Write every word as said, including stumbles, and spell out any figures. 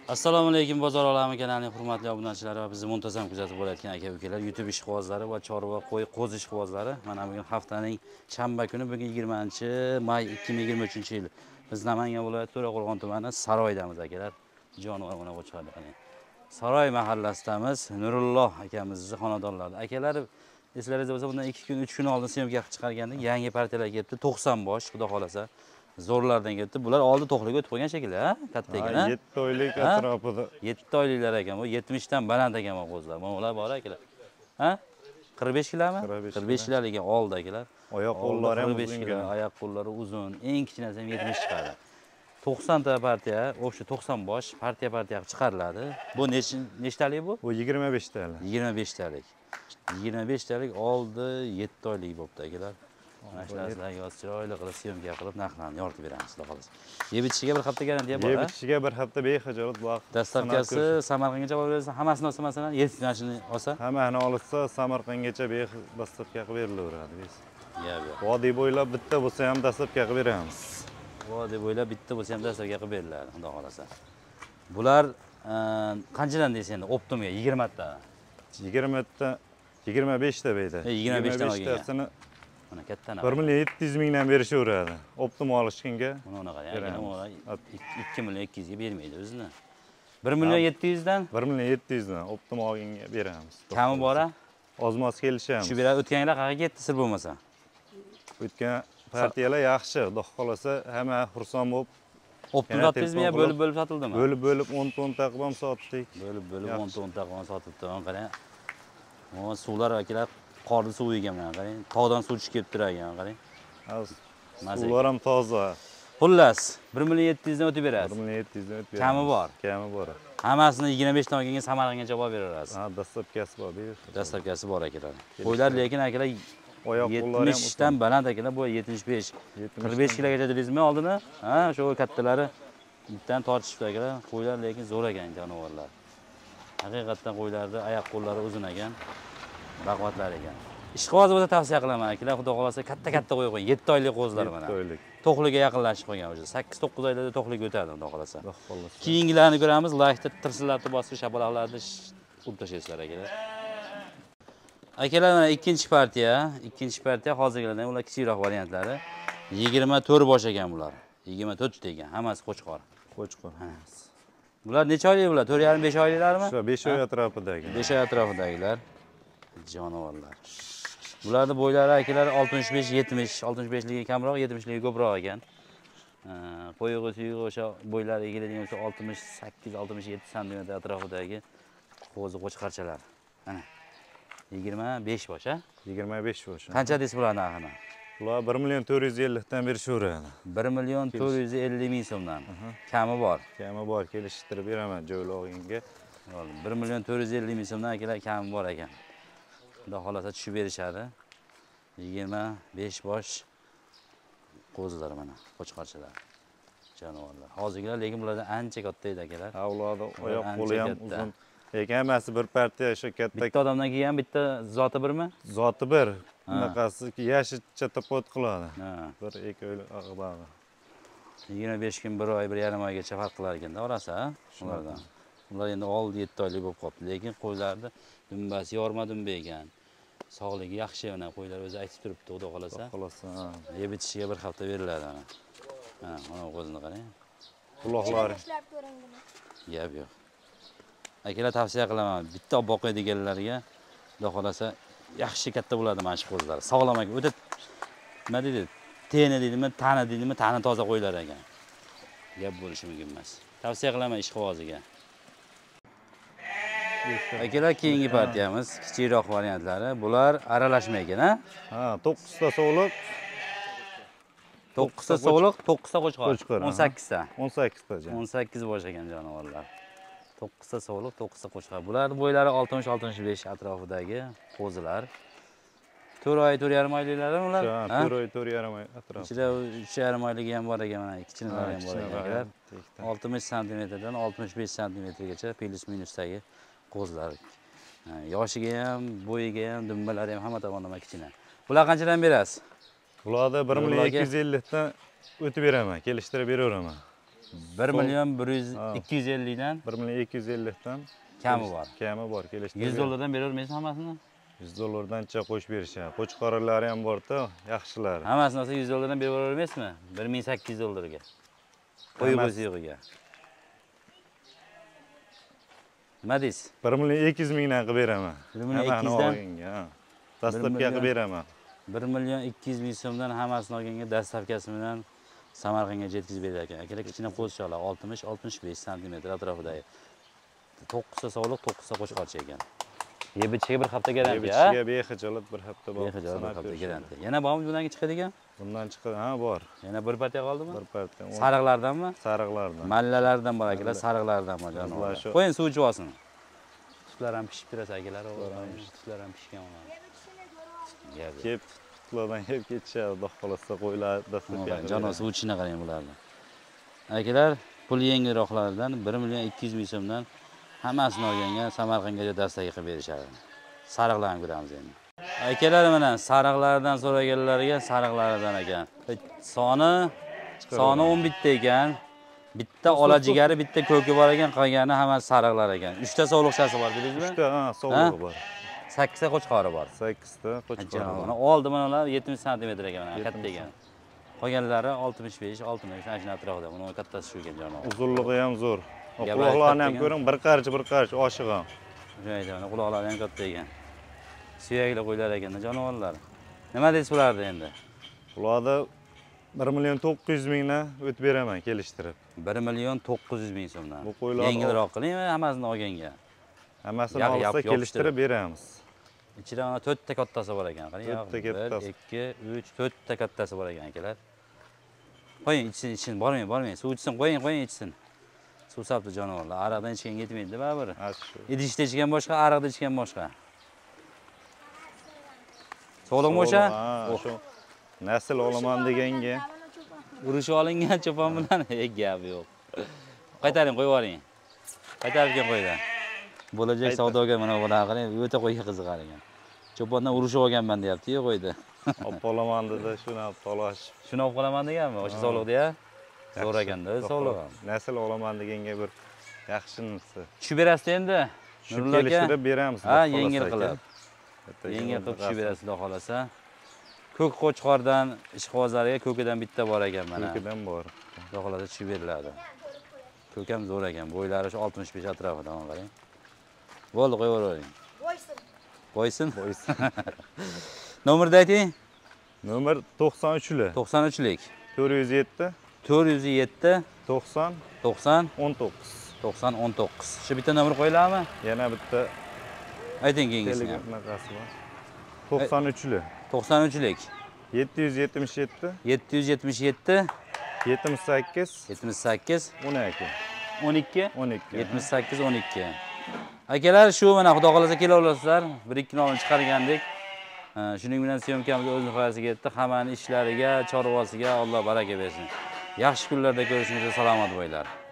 Assalomu alaykum bozor olami kanalining hurmatli obunachilari va bizni muntazam kuzatib borayotgan aka-ukalar, YouTube ishqibozlari va chorva qo'y qo'zi ishqibozlari. Mana bugun haftaning shanba kuni, bugun yigirmanchi may ikki ming yigirma uchinchi yil. Biz Namangan viloyati To'raqo'rg'on tumani Saroydamiz akalar. Jonivor mana bu chiqadi. Saroy mahallasidamiz. Nurulloh akamizning xonadonlarida. Akalar, eslaringizda bo'lsa, bundan ikki kun, uch kun oldin syomka qilib chiqargandik. Yangi partiyalar kelibdi, to'qson bosh, xudo xolasa. Zo'rlardan ketdi. Bular oldi to'qliga o'tib qo'ygan shekilli, ha? Katta ekan, ha? yetti oylik atrofida. yetti oyliklar ekan bu, yetmish dan baland ekan bu qo'zlar. Mana ular bor akalar. Ha? qirq besh kilomi? qirq besh kilolik ekan oldi akalar. Oyoq qo'llari ham uzun, oyoq qo'llari uzun. Eng kichkinasi ham yetmish chiqadi. to'qson ta partiya, o'sha to'qson bosh partiya-partiya qilib chiqariladi. Bu nechtalik bu? Bu yigirma besh talik. yigirma besh talik. yigirma besh talik oldi yetti oylik bo'pti akalar. Mana shular sizlarga yoz chiroyli qilib syomka qilib narxlarni yoritib beramiz, xudo xolasa. Yeb ichishga bir hafta garantiya bor, ha? Yeb ichishga bir hafta bexijolat vaqt. Dastavkasi Samarqandga javob bersa, hammasini olsa masalan, yetti mashina olsa, hammani olsa Samarqandgacha bex dastavka qilib berilaveradi. Yo'q, yo'q. Vodiy bo'ylab bitta bo'lsa ham dastavka qilib beramiz. Vodiy bo'ylab bitta bo'lsa ham dastavka qilib beriladi, xudo xolasa. Bular qanchadan deysiz endi? Optimga yigirma ta. yigirma ta, yigirma besh ta beyda. yigirma besh dan olgan. Mana kattani. bir million yetti yuz mingdan berishaveradi. Optim olishganga. Mana unaqa, ya'ni ikki million ikki yuz ga bermaydi o'zini. bir million yetti yuz dan? bir million yetti yuz dan optim olganga beramiz. Kami bor-a? Ozmoz kelishamiz. Shu beradi, o'tganlar qayerga ketdi sir bo'lmasa? O'tgan partiyalar yaxshi, xudo xolasa hamma xursand bo'lib. Optim sotdingizmi yo bo'lib bo'lib sotildimi? Bo'lib bo'lib o'n ta o'n ta qilib ham sotdik. Bo'lib bo'lib o'n ta o'n ta qilib sotibdi. Qarang. O suvlar akalar qorni suv ekan mana qarang. Tog'dan suv chiqib kelib turgan qarang. Suvlar ham toza. Xullas, bir million yetti yuz dan o'tib berasiz. bir million yetti yuz dan o'tib berasiz. Kami bor. Kami bor. Hammasini yigirma besh dan olganga Samarqandga javob berasiz. Ha, dastavkasi bor, ber. Dastavkasi bor akalar. Qo'ylar lekin akalar oyoq qo'llari ham yetmish dan baland akalar, bu yetmish besh. qirq besh kilogacha dedingizmi oldini? Ha, shu kattalari bittadan tortishibdi akalar. Qo'ylar lekin zo'r ekan jonivorlar. Haqiqatdan qo'ylarda oyoq qo'llari uzun ekan. Baquvvatlar ekan. Ishqiboz bo'lsa tavsiya qilaman akalar, xudo xolasa katta-katta qo'yib qo'ying. yetti oylik qo'zlar mana. yetti oylik. To'qliga yaqinlashib qolgan o'zi. sakkiz to'qqiz oylarda to'qliga o'tadi, xudo xolasa. Keyingilarni ko'ramiz. Like-da tirsillatib bosib, shabalaqlarni urib tashlaysizlar akalar. Akalar, mana ikkinchi partiya, ikkinchi partiya hozirgilardan ular kichikroq variantlari. yigirma to'rt bosh ekan bular. yigirma to'rt ta ekan, hammasi qo'chqor. Qo'chqor. Bular necha oylik bular? to'rt yarim besh oyliklarmi? Shu besh oy atrofidagi. besh oy atrofidagilar. Jonivorlar. Bularning bo'ylari akalar oltmish besh yetmish, oltmish beshligiga kamroq, yetmishligiga ko'proq ekan. Qo'yig'i suyug'i o'sha bo'ylariga keladigan bo'lsa oltmish sakkiz oltmish yetti santimetr atrofidagi qo'zi qo'chqarchalar. Mana yigirma besh bosh, ha? yigirma besh bosh. Qancha deysiz bular narxini? Bular bir million to'rt yuz ellik dan berishaveradi. bir million to'rt yuz ellik ming so'mdan. Kami bor. Kami bor, kelishtirib beraman joylog'ingga. bir million to'rt yuz ellik ming so'mdan akalar kami bor ekan. Xudo xolasa tushib berishadi. yigirma besh bosh qo'zilar mana, qo'chqarchalar. Jonivorlar. Hozirgilar lekin bulardan ancha katta edi akalar. Ha, ularda oyoq qo'li ham uzun. Lekin hammasi bir partiya shu katta. Bitta odamdan kelgan bitta zoti birmi? Zoti bir. Bunaqasi yashicha topot qiladi. Ha. bir ikki oylik og'bag'i. yigirma besh kun, bir oy, bir yarim oygacha farq qilar ekanda orasi, ha? Ulardan. Ular endi olti yetti oylik bo'lib qolibdi, lekin qo'ylarda dumbasi yorma dumba ekan. Sog'ligi yaxshi, mana qo'ylar o'zi aytib turibdi, xudo xolasa. Xolasa, ha. Yeb ichishga bir hafta beriladi mana. Mana, mana qo'zini qarang. Quloqlari. Yo'q, yo'q. Akalar tavsiya qilaman, bitta olib boqay deganlarga, xudo xolasa yaxshi katta bo'ladi mana shu qo'zlar. Sog'lom ekan. O'ta nima deydi? Teni deydimi, tani deydimi, tani toza qo'ylar ekan. Gap bo'lishi mumkin emas. Tavsiya qilaman ishqiboziga. Akalar, keyingi partiyamiz kichikroq variantlari. Bular aralashma ekan, ha? Ha, to'qqiz ta sog'liq. to'qqiz ta sog'liq, to'qqiz ta qo'chqor. Qo'chqor. o'n sakkiz ta. o'n sakkiz ta jon. o'n sakkiz bosh ekan jonivorlar. to'qqiz ta sog'liq, to'qqiz ta qo'chqor. Bularning bo'ylari oltmish oltmish besh atrofidagi qo'zilar. to'rt oy, to'rt yarim oyliklarmi ular? Ha, to'rt oy, to'rt yarim oy atrofida. Ichida uch yarim oyligi ham bor ekan, mana kichkinalari ham bor ekan. oltmish santimetrdan oltmish besh santimetrgacha plus minusdagi qo'zlar. Yoshiga ham, bo'yiga ham, dumbalari ham hamma tomonlama kichkina. Bular qanchadan berasiz? Bularda bir million ikki yuz ellik dan o'tib beraman, kelishtirib beraveraman. bir million bir yuz ikki yuz ellik dan bir million ikki yuz ellik dan kami bor. Kami bor, kelishtirib. yuz dollardan beravermaysiz hammasini? yuz dollardancha qo'shib berishadi. Qo'chqorlari ham bor-da, yaxshilari. Hammasini olsa yuz dollardan beravermaysizmi? bir ming sakkiz yuz dollarga. Qo'y go'zi yo'qiga. Nima deysiz? bir million ikki yuz mingdan qilib beraman. bir million ikki yuz dan dastlabki qilib beraman. bir million ikki yuz ming so'mdan hammasini olganga dastlabkasi bilan Samarqandga yetkazib berar ekan. Akalar kichkina qo'zichoqlar oltmish oltmish besh santimetr atrofidagi. to'qqizta sog'liq, to'qqizta qo'chqorcha ekan. Yeb ichiga bir hafta garantiya. Yeb ichiga bexijolat bir hafta bor. Bexijolat bir hafta garantiya. Yana bormi bundan chiqadigan? Bundan chiqadi, ha bor. Yana bir partiya qoldimi? Bir partiya. Sariqlardanmi? Sariqlardan. Mallalardan bor akalar, sariqlardan bor janob. Qo'ying suv ichib olsin. Tutlar ham pishib turasa akalar, tutlar ham pishgan bo'ladi. Kep tutlardan yeb ketishadi, xudo xolasa qo'ylar dastlabki. Janob suv ichishini qarang bularni. Akalar, pul yengilroqlardan bir million ikki yuz ming so'mdan hammasini olganga Samarqandga dastaga qilib berishadi. Sariqlarni ko'ramiz endi. Akalar mana sariqlardan so'raganlarga sariqlardan ekan. Soni soni o'n bitta ekan. Bitta ola jigari, bitta ko'ki bor ekan, qolgani hammasi sariqlar ekan. uchta sog'liqchasi bor, bilasizmi? uchta, ha, sog'lig'i bor. sakkizta qo'chqori bor. sakkizta qo'chqori bor. Mana oldi bunalar yetmish santimetr ekan, mana katta ekan. Qolganlari oltmish besh, oltmish, ana shu atrofida. Buni kattasi shu ekan janob. Uzunligi ham zo'r. Quloqlarni ham ko'ring, bir qarich, bir qarich oshiq ham. Shunday aytaman, quloqlari ham katta ekan. Suyakli qo'ylar ekanda jonivorlar. Nima deysiz bularni endi? Bularda bir million to'qqiz yuz mingdan o'tib beraman kelishtirib. bir million to'qqiz yuz ming so'mdan. Bu qo'ylar yengilroq qiling, hammasini olganga. Hammasini olsa kelishtirib beramiz. Ichida mana to'rtta kattasi bor ekan. Qarang, to'rtta kattasi. bir, ikki, uch, to'rtta kattasi bor ekan akalar. Qo'ying, ichsin, ichsin, bormang, bormang. Suv ichsin, qo'ying, qo'ying, ichsin. Suv sapti jonivorlar. Ariqdan ichgan yetmaydi, baribir. Idishda ichgan boshqa, ariqda ichgan boshqa. Sog'liqmi o'sha? Shu nasl olaman deganga urush olingan cho'pon bilan gap yo'q. Qaytaring, qo'yib yuboring. Qaytarib kelib qo'yinglar. Bo'lajak savdogar mana bular qarang, o'ta qo'yga qiziqar ekan. Cho'pondan urushib olganman deyapti-yu qo'ydi. Olib qolaman dedi, shuni olib tolash. Shuni olib qolaman deganmi? O'sha sog'liqda-ya? Zo'r ekanda, sog'liq ham. Nasl olaman deganga bir yaxshinisi. Tushib berasiz endi. Nurlar aka kelishtirib beramiz. Ha, yengil qilib. Yengil qilib tushib berasiz, xudo xolasa. Ko'k qo'chqordan ishqibozlarga ko'kidan bitta bor ekan mana. Ko'kidan bor. Xudo xolasa tushib beriladi. Ko'k ham zo'r ekan. Bo'ylari shu oltmish besh atrofida, mana qarang. Bo'ldi, qo'yib yuboring. Qo'ysin. Qo'ysin. Qo'ysin. Nomerni ayting. Nomer to'qson uchlik. to'qson uchlik. to'rt yuz yetti. to'rt yuz yetti. to'qson. to'qson. o'n to'qqiz. to'qson o'n to'qqiz. Shu bitta nomer qo'yiladimi? Yana bitta ayting kengisini. Telefonasi bor. to'qson uchlik. to'qson uchlik. yetti yuz yetmish yetti. yetti yuz yetmish yetti. yetmish sakkiz. yetmish sakkiz. o'n ikki. o'n ikki. o'n ikki. yetmish sakkiz o'n ikki. Akalar, shu mana xudo xolasa kela olasizlar. bir ikki nolni chiqargandik. Shuning bilan syomkamiz o'z nihoyasiga yetdi. Hammaning ishlariga, chorvasiga Alloh baraka bersin. Yaxshi kunlarda ko'rishguncha salomat bo'linglar.